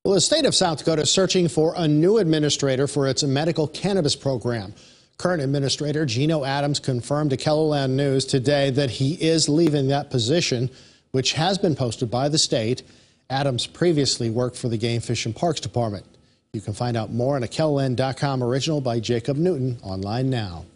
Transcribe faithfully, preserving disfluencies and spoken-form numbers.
Well, the state of South Dakota is searching for a new administrator for its medical cannabis program. Current administrator Gino Adams confirmed to KELOLAND News today that he is leaving that position, which has been posted by the state. Adams previously worked for the Game, Fish and Parks Department. You can find out more on a KELOLAND dot com original by Jacob Newton online now.